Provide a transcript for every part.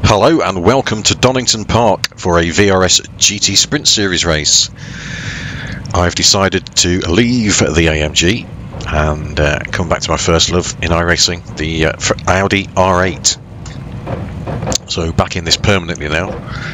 Hello and welcome to Donington Park for a VRS GT Sprint Series race. I've decided to leave the AMG and come back to my first love in iRacing, the Audi R8. So back in this permanently now.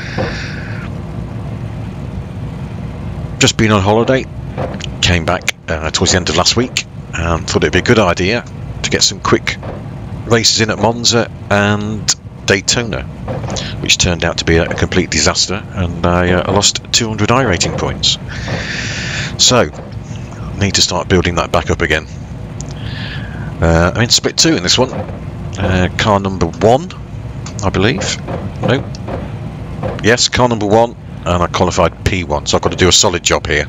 Just been on holiday, came back towards the end of last week and thought it'd be a good idea to get some quick races in at Monza and Daytona, which turned out to be a complete disaster, and I lost 200 iRating points. So, need to start building that back up again. I'm in split 2 in this one. Car number 1, I believe. No. Yes, car number 1, and I qualified P1, so I've got to do a solid job here.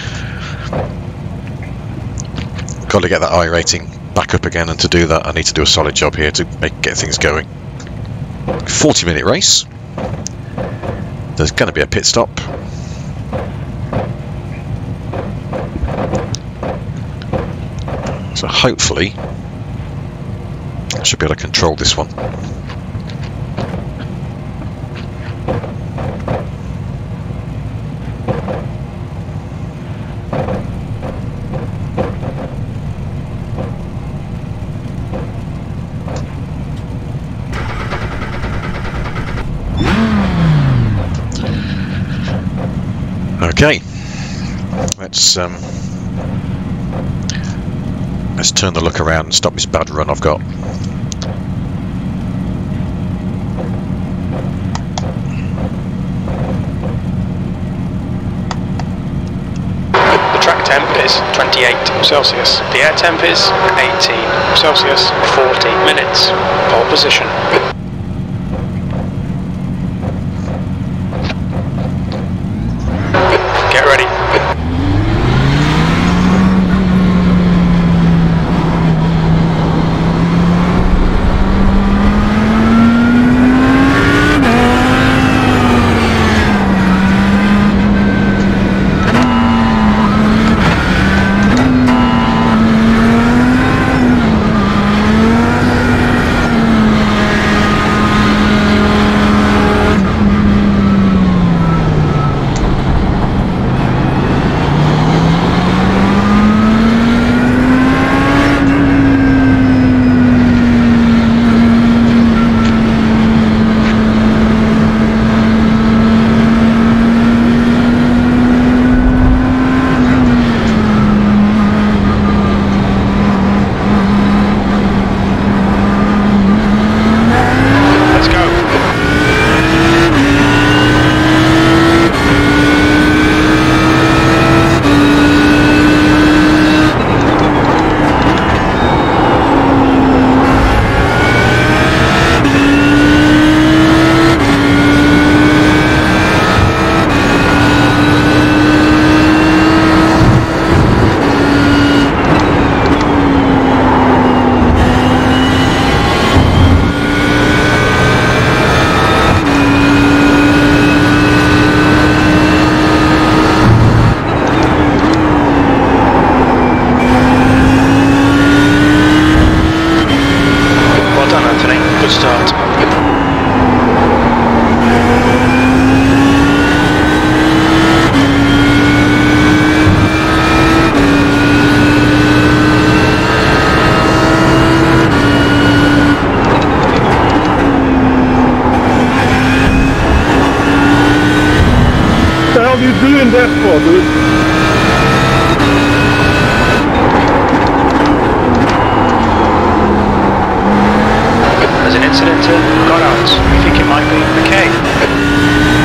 Got to get that iRating back up again, and to do that I need to do a solid job here to get things going. 40-minute race. There's going to be a pit stop. So hopefully I should be able to control this one. Okay, let's turn the look around and stop this bad run I've got. The track temp is 28 Celsius. The air temp is 18 Celsius. 40 minutes. Pole position. Get ready. What the hell are you doing that for, dude? There's an incident at Goddard's. We think it might be McKay.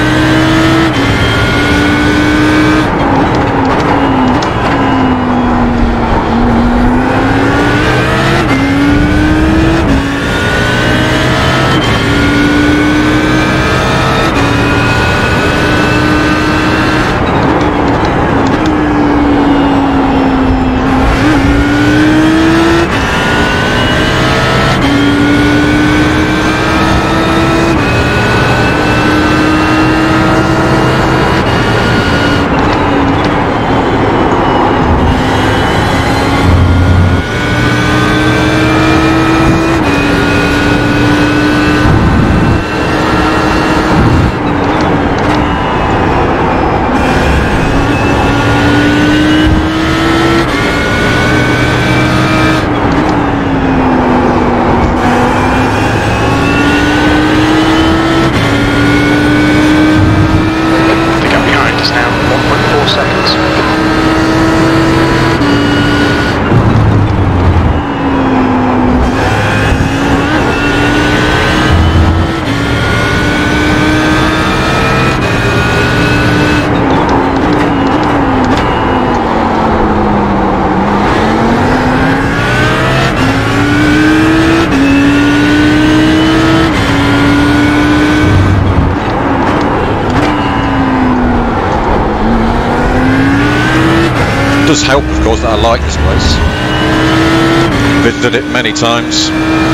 does help, of course, that I like this place. Visited it many times.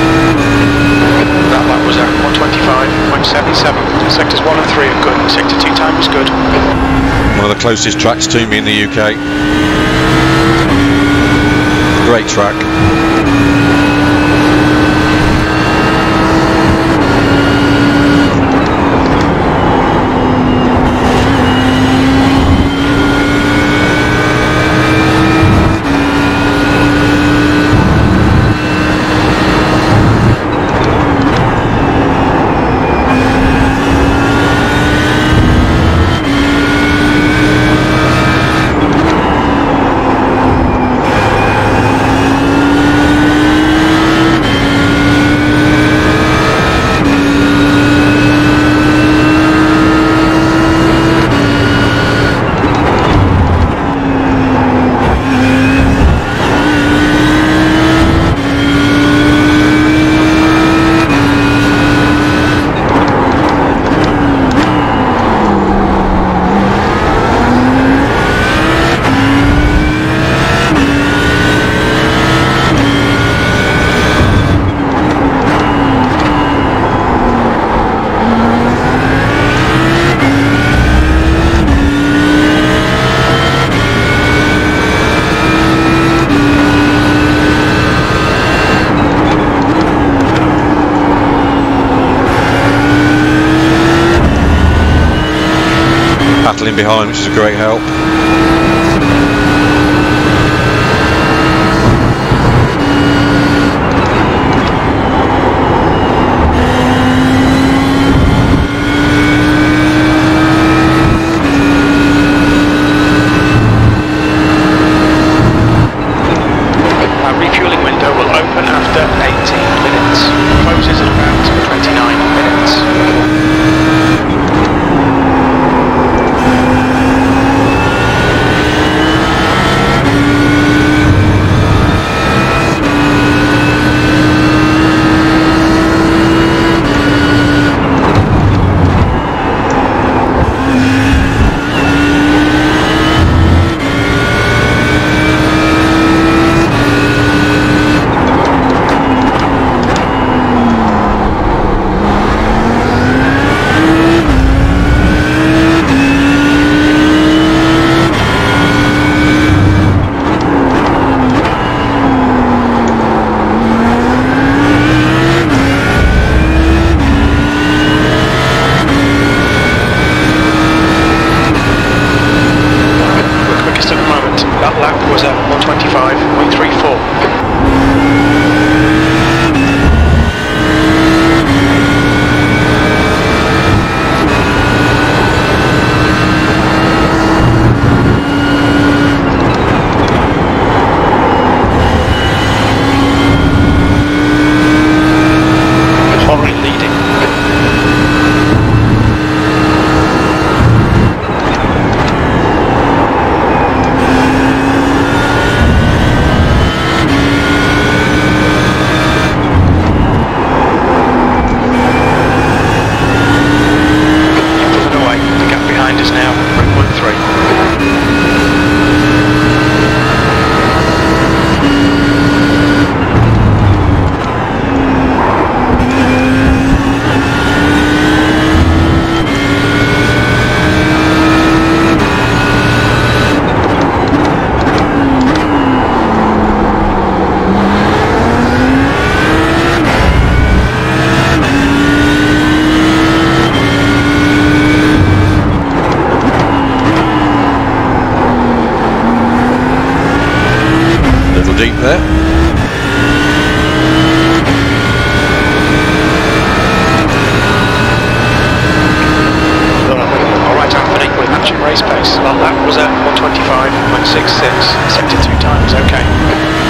That lap was at 125.77. Sectors 1 and 3 are good. Sector 2 time was good. One of the closest tracks to me in the UK. Great track. Battling behind, which is a great help. Our refueling window will open after 18 minutes. Closes at about 29 minutes. Was at 125.34. Horry leading. Deep there. Alright Anthony, we're matching race pace. Well, that was at 125.66. Sector 2 time is okay.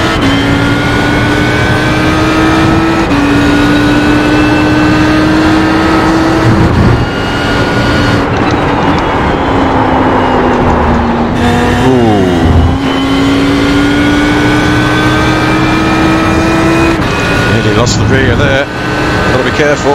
Lost the rear there. Got to be careful.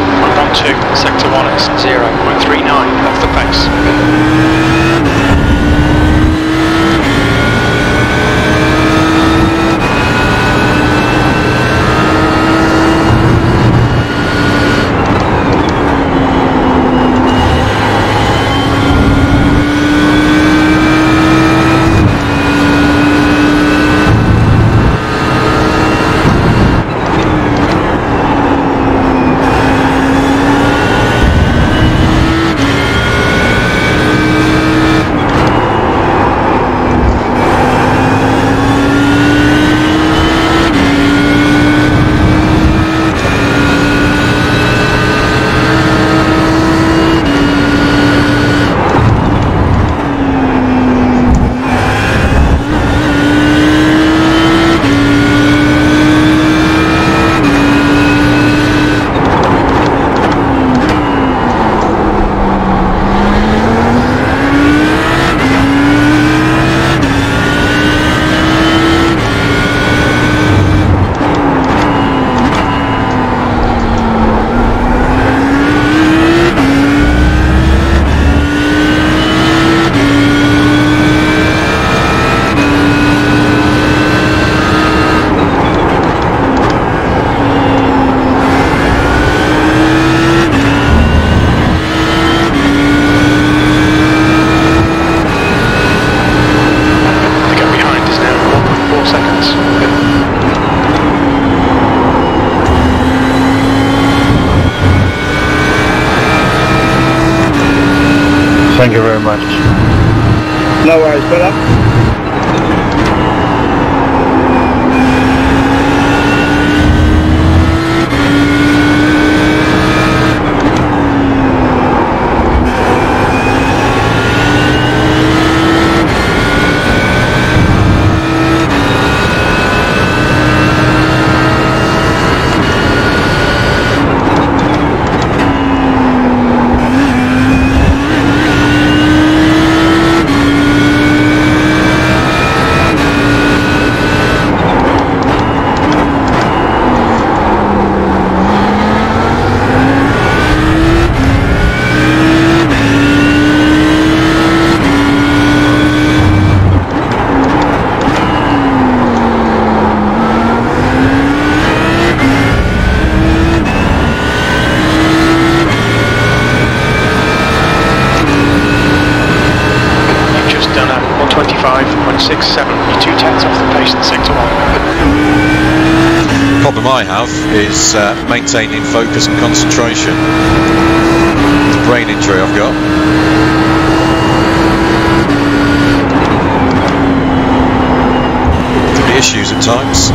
112, sector 1 is 0.39 off the pace. Thank you very much. No worries, fella. Problem I have is maintaining focus and concentration. The brain injury I've got. Could be issues at times.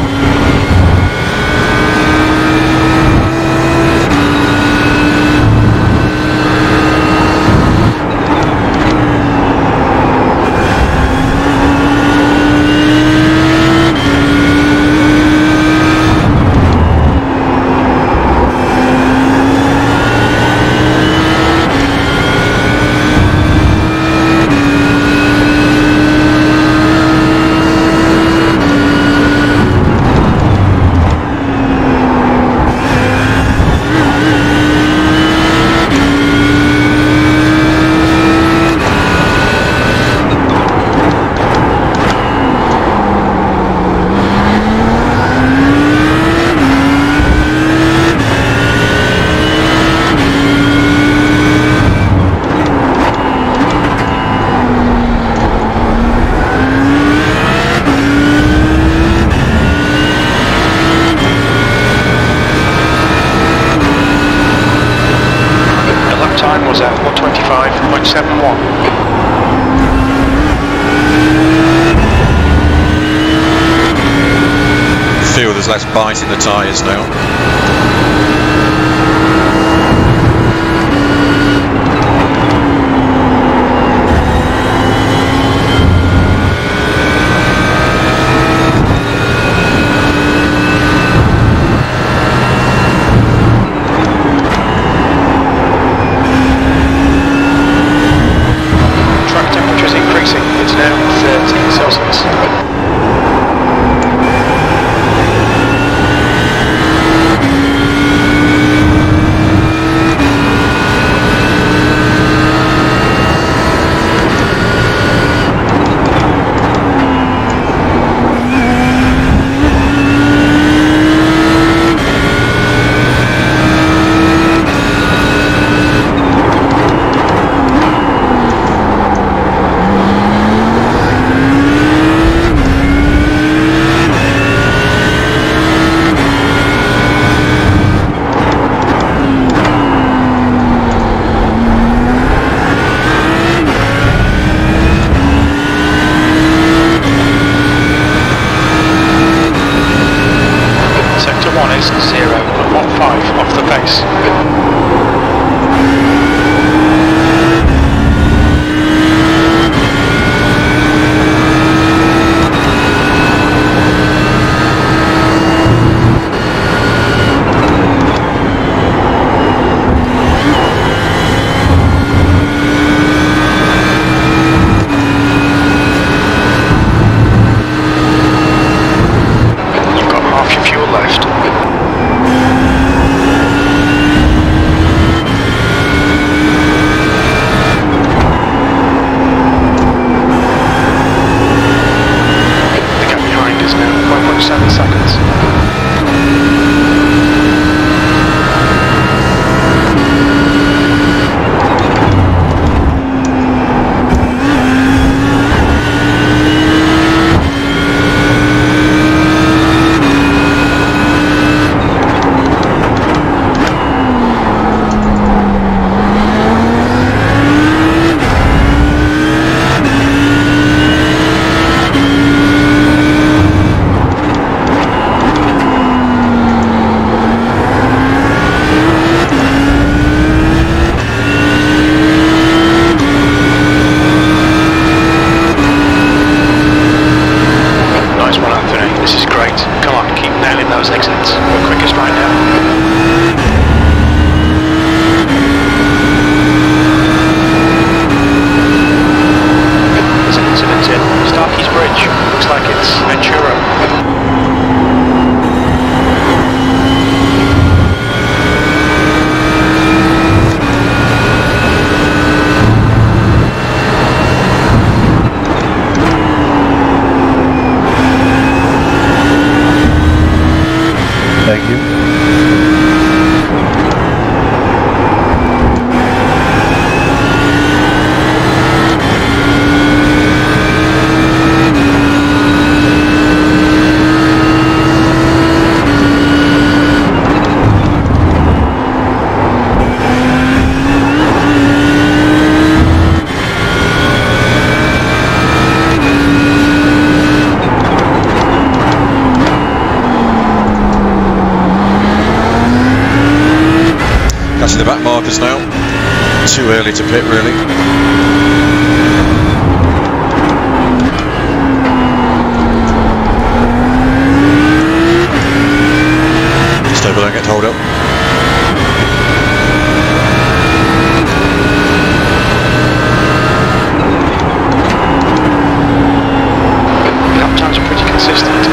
Was at 125.71. Feel there's less bite in the tyres now. Passing the back markers now. Too early to pit, really. Stover don't get to hold up. Lap times are pretty consistent.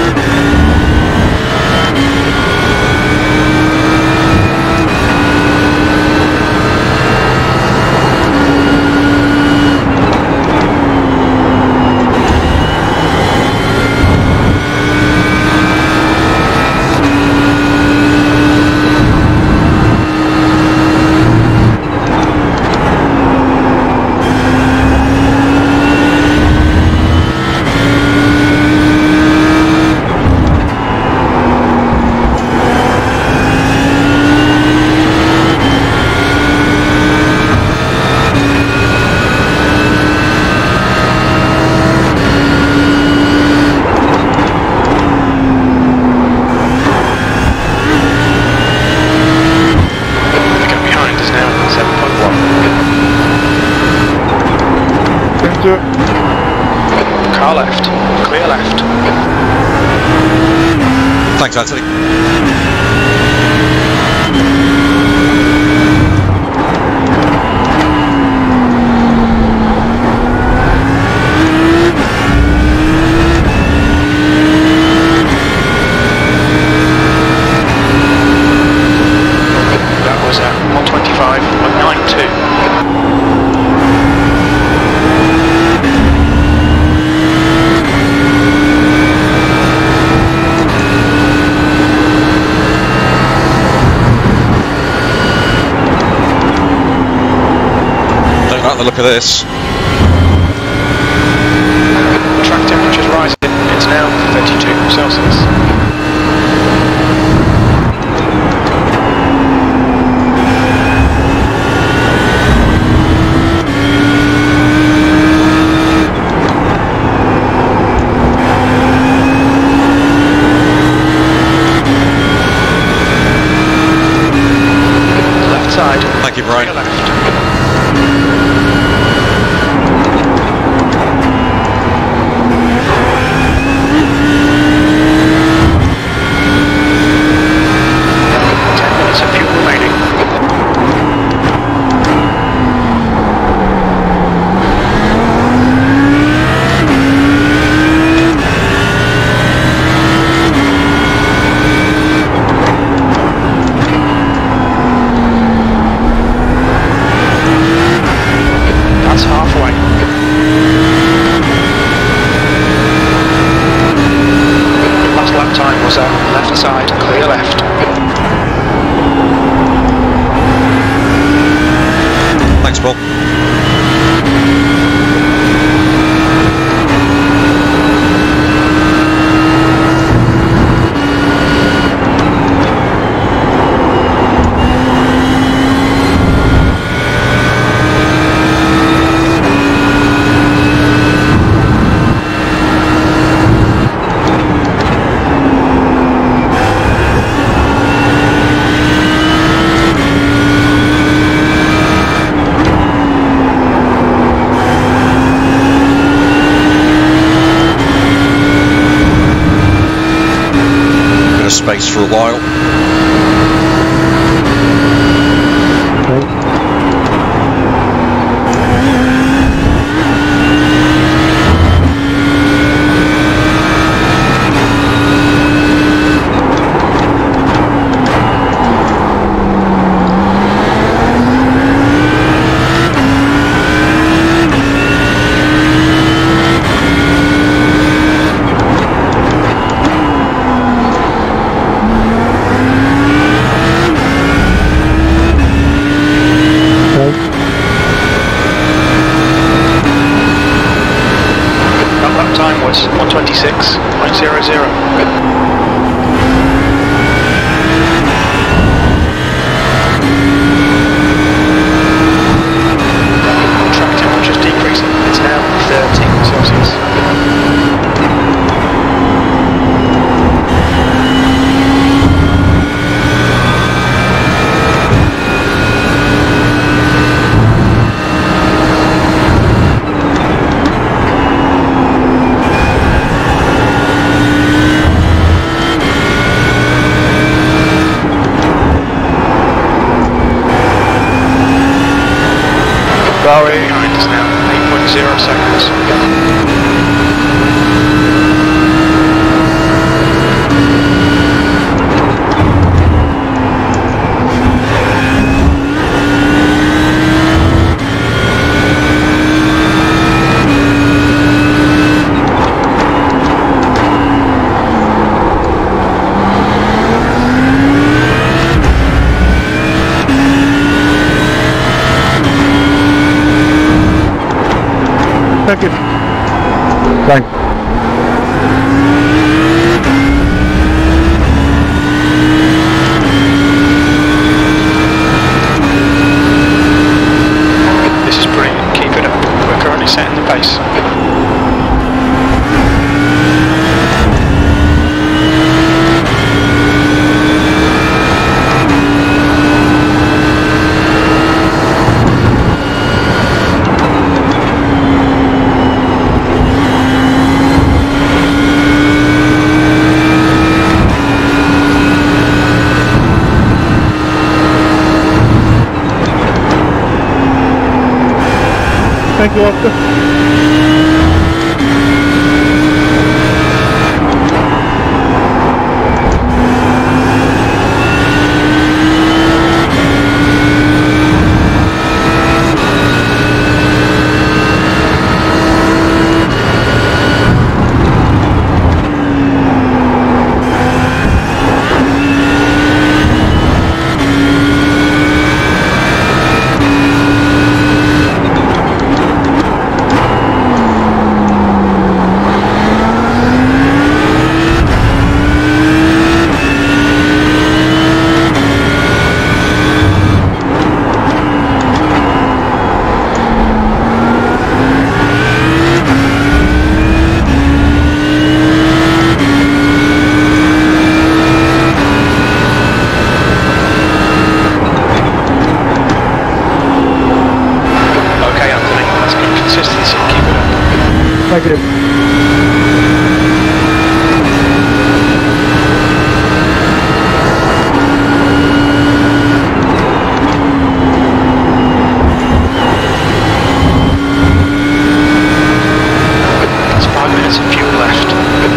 Car left, clear left. Thanks, Anthony. That was at 125.92. The look of this. Track temperature's rising. It's now 32 Celsius. Left side. Thank you, Brian. Left. Left side, clear left. Thanks, Paul. Space for a while. Sorry. Behind us now, 8.0 seconds. Thank you. Thanks. This is brilliant, keep it up. We're currently setting the pace. Thank you, Oscar. Negative. That's 5 minutes of fuel left.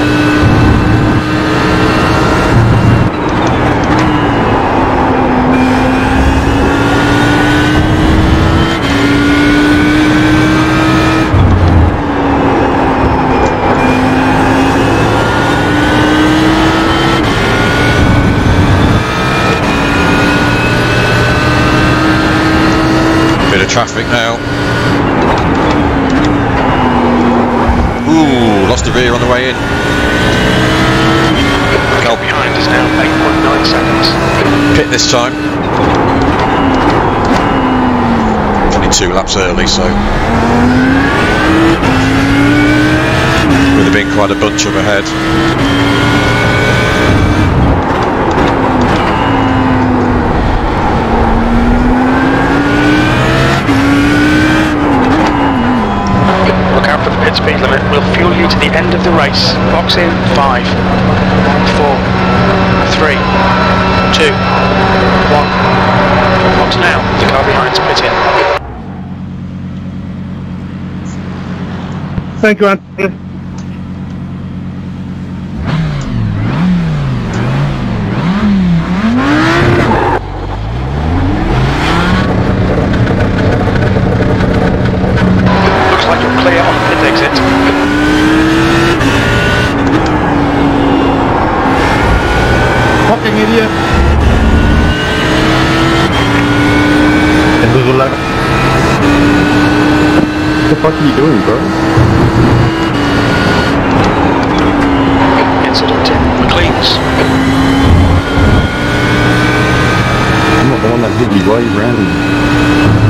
Bit of traffic now. Ooh, lost the rear on the way in. Car behind us now, 8.9 seconds. Pit this time. Only 2 laps early, so would have been quite a bunch up ahead. Look out for the pit speed limit. We'll fuel you to the end of the race. Box in 5, 4, 3, 2, 1. Box now. The car behind's pit in. Thank you, Anthony. Looks like you're clear on the pit exit. Fucking idiot. What the fuck are you doing, bro? Incident in McLean's. I'm not the one that hit you. Why are you randomly?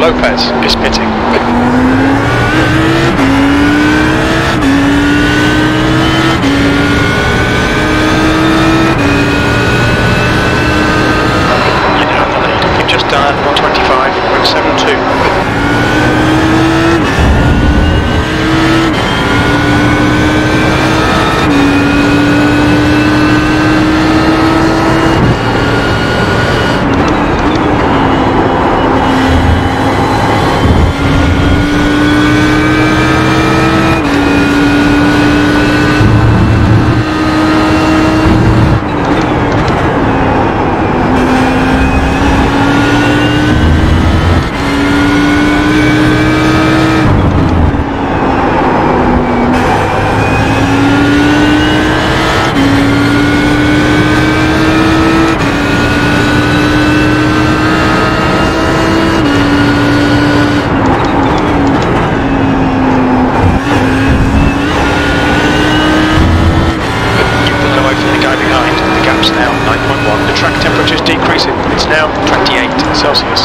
Lopez is pitting. You're now in the lead. You've just done 125.72. Celsius.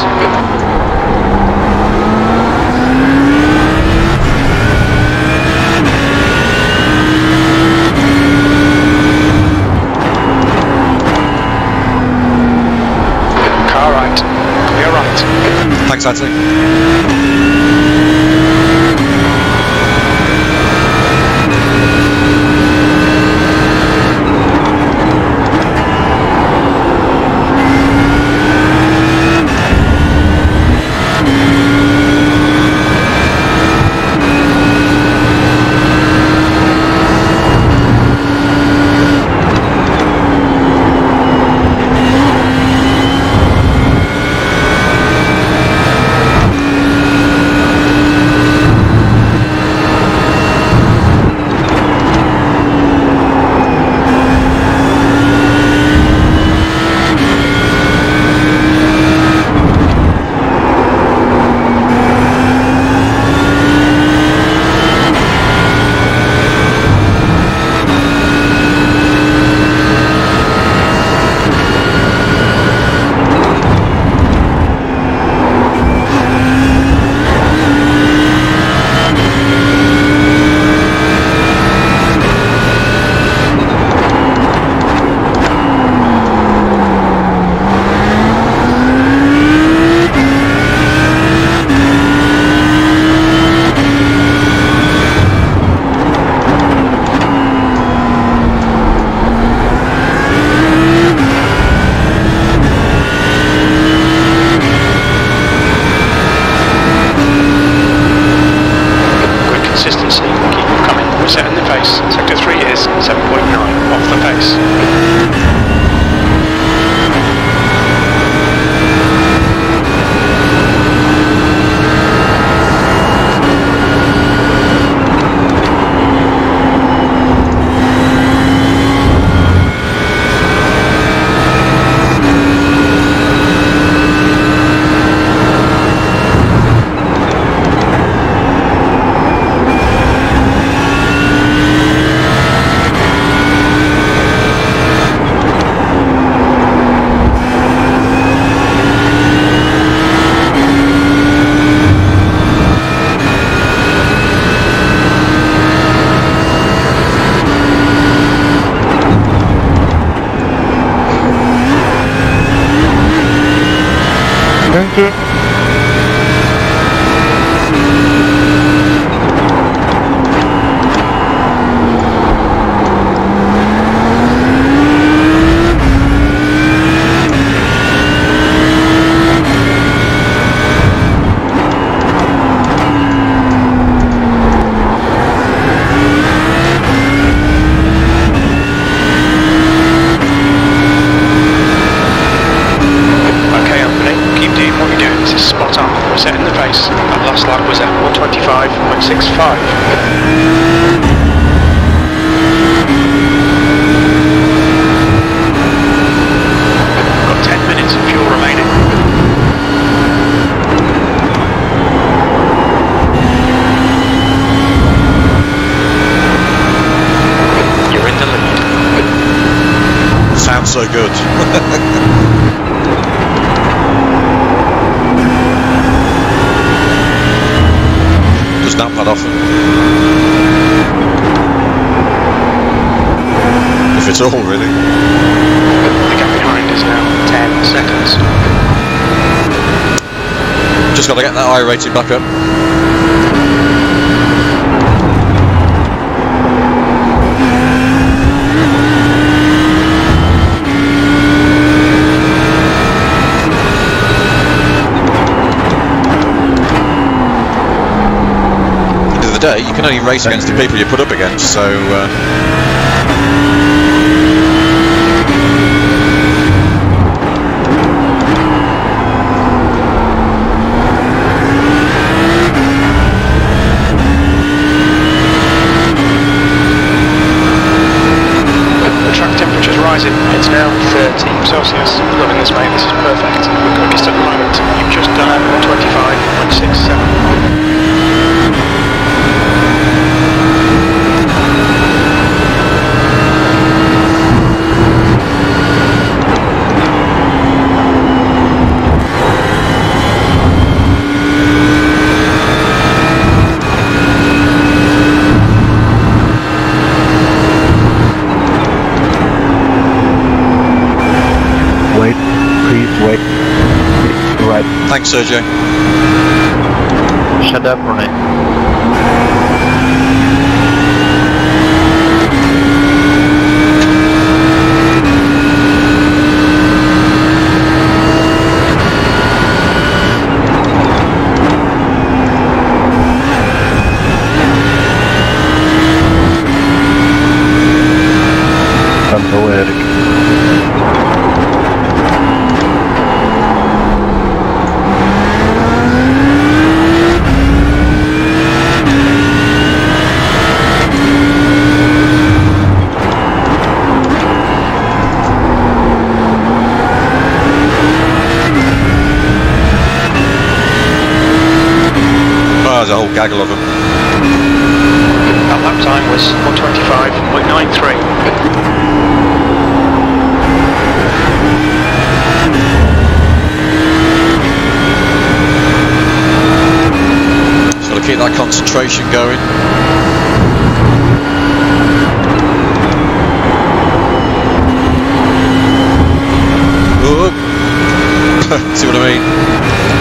Car right. Clear right. Thanks, Anthony. Sector 3 is 7.9 off the pace. Thank you. Setting the pace. That last lap was at 125.65. Got 10 minutes of fuel remaining. You're in the lead. Sounds so good. Not that often. If it's all, really. The gap behind is now 10 seconds. Just got to get that I rating back up. End of the day, you can only race against the people you put up against, so it's now 30 Celsius. Loving this, mate. This is perfect. We're quickest at the moment. You've just done it 125.67. thanks, Sergio. Shut up, Ronnie. Tanto Eric. There's a whole gaggle of them. That lap time was 125.93. Just got to keep that concentration going. Oh. See what I mean?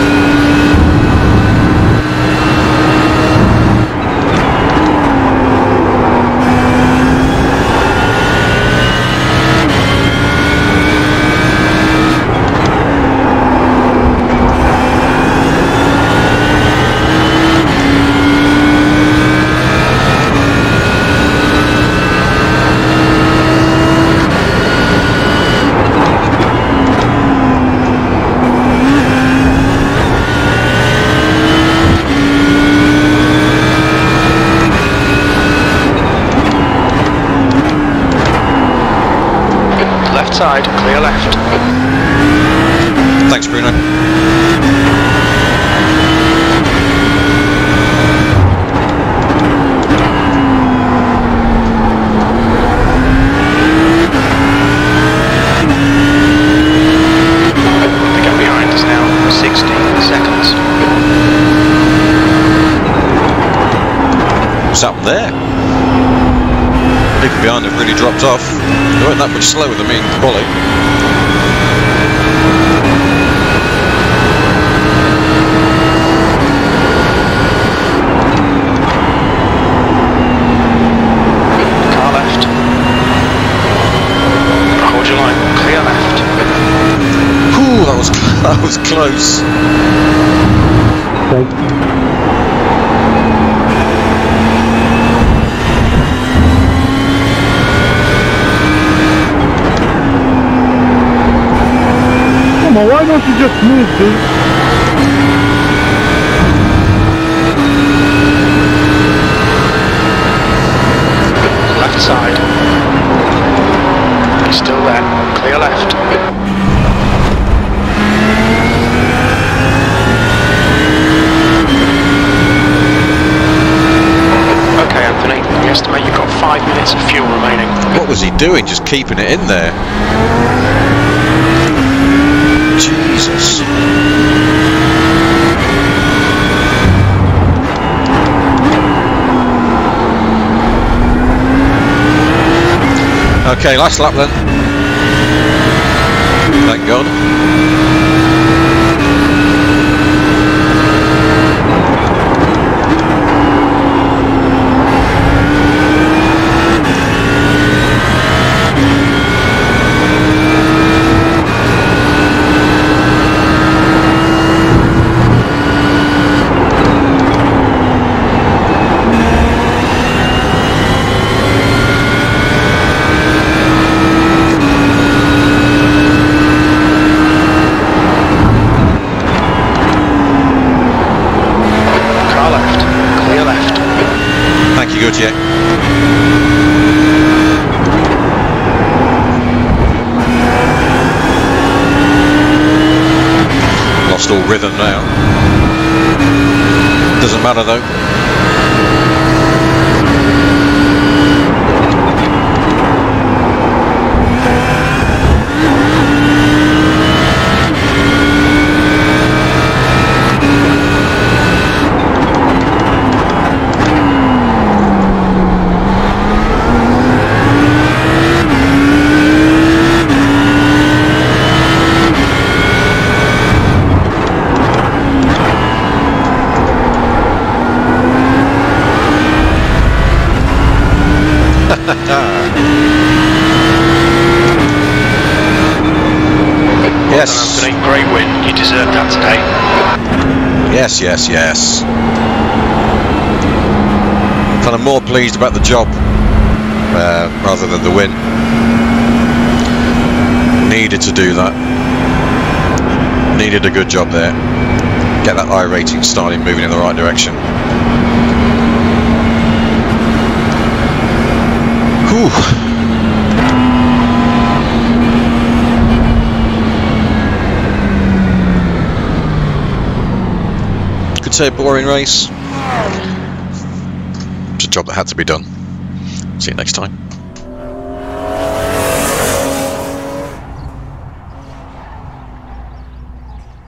Side, clear left. Thanks, Bruno. The gap behind is now 16 seconds. What's happened there? People behind have really dropped off. They weren't that much slower than me in quali. Car left. Hold your line. Clear left. Ooh, that was close. Why don't you just move, dude? Left side. He's still there. Clear left. Okay, Anthony. We estimate you've got 5 minutes of fuel remaining. What was he doing? Just keeping it in there. Jesus. Okay, last lap then. Thank God. Good, yeah. Lost all rhythm now. Doesn't matter though. Yes. Anthony, great win. You deserved that today. Yes, yes, yes. Kind of more pleased about the job rather than the win. Needed to do that. Needed a good job there. Get that I rating starting moving in the right direction. Whew. Could say a boring race. It's a job that had to be done. See you next time.